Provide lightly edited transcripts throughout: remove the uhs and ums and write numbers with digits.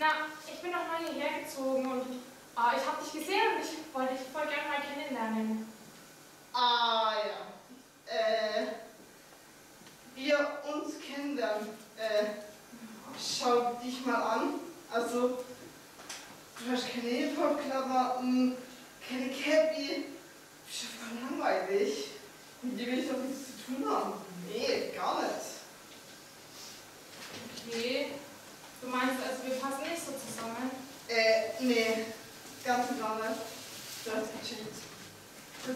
Na, ich bin noch mal hierher gezogen und ich habe dich gesehen und ich wollte dich voll gerne mal kennenlernen. Ah ja. Wir uns kennenlernen. Schau dich mal an. Also, du hast keine Hip-Hop-Klamotten, keine Cappy. Du bist ja voll langweilig. Mit dir will ich doch nichts zu tun haben. Nee, gar nicht. Okay. Du meinst also, wir passen nicht so zusammen? Nee. Ganz und gar nicht. Du hast gecheckt. Gut.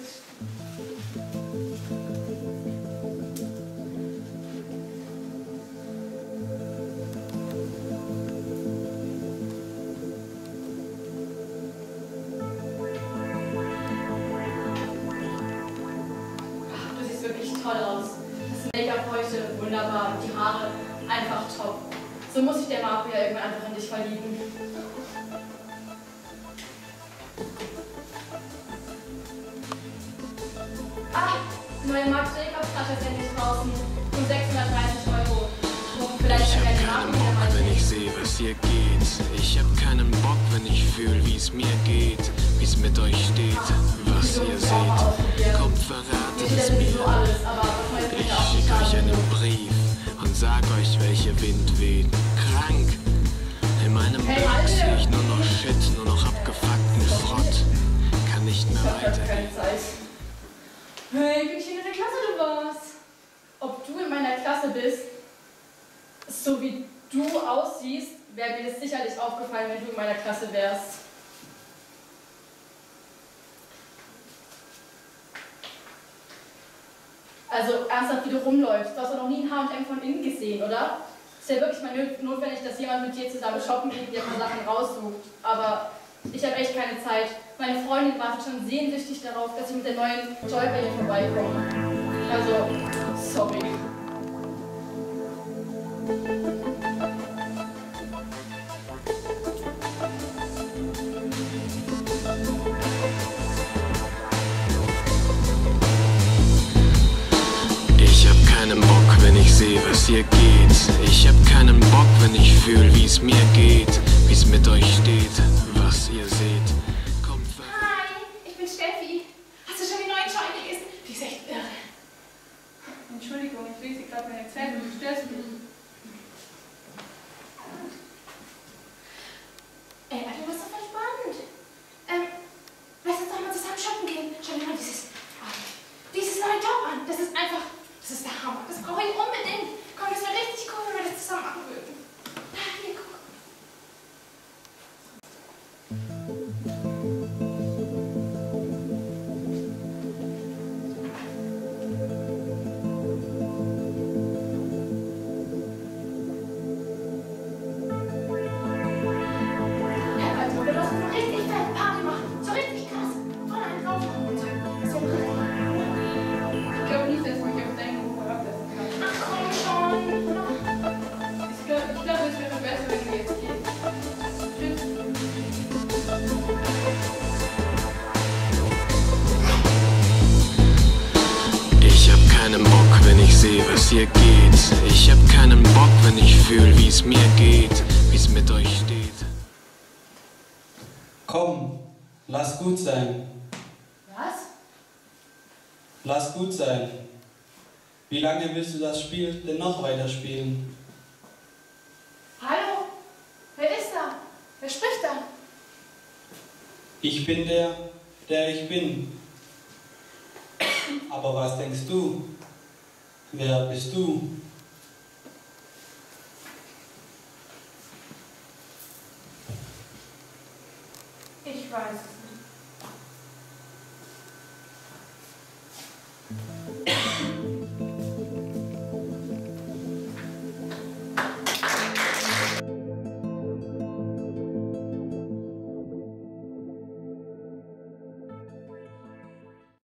Du siehst wirklich toll aus. Das Make-up heute wunderbar, die Haare einfach top. So muss sich der Marco ja irgendwann einfach in dich verlieben. Neue Marc Jacobs-Flasche ist endlich draußen. Um 630 €. Vielleicht ich hab keine keinen Bock, wenn ich sehe, was hier geht. Ich hab keinen Bock, wenn ich fühl, wie's mir geht, wie's mit euch steht, was ihr seht. Kommt, verratet es mir. Ich schick euch einen Brief und sag euch, welche Wind weht. Krank. In meinem Block seh ich nur noch Shit, nur noch abgefuckten Schrott. Kann nicht mehr weitergehen. Hey, wie schön in der Klasse du warst. Ob du in meiner Klasse bist, so wie du aussiehst, wäre mir das sicherlich aufgefallen, wenn du in meiner Klasse wärst. Also ernsthaft, wie du rumläufst. Du hast doch noch nie ein H&M von innen gesehen, oder? Ist ja wirklich mal notwendig, dass jemand mit dir zusammen shoppen geht, der mal Sachen raussucht. Aber ich habe echt keine Zeit. Meine Freundin wartet schon sehnsüchtig darauf, dass ich mit der neuen Joy bei ihr vorbeikomme. Also, sorry. Ich hab keinen Bock, wenn ich sehe, was hier geht. Ich hab keinen Bock, wenn ich fühl, wie's mir geht, wie's mit euch steht, was ihr seht. Kommt. Hi, ich bin Steffi. Hast du schon die neue Joy gelesen? Die ist echt irre. Entschuldigung, ich lese gerade meine Zeitung, du störst mich. Ey, Alter, das ist doch voll spannend. Lass uns doch mal zusammen shoppen gehen. Schau dir mal dieses neue Job an. Das ist der Hammer. Das brauche ich unbedingt. Komm, das wäre richtig cool, wenn wir das zusammen machen würden. Da, hier, guck. Wir müssen so richtig fett Party machen. So richtig krass. Voll einen drauf machen und so. So richtig. Ich glaube nicht, dass ich mich auf deinen Ruf herablassen kann. Ach komm schon. Ich glaube, es wäre besser, wenn du jetzt gehst. Tschüss. Ich hab keinen Bock, wenn ich sehe, was hier geht. Ich hab keinen Bock, wenn ich fühl, wie's mir geht, wie's mit euch steht. Komm, lass gut sein. Was? Lass gut sein. Wie lange willst du das Spiel denn noch weiterspielen? Hallo? Wer ist da? Wer spricht da? Ich bin der ich bin. Aber was denkst du? Wer bist du? Ich weiß es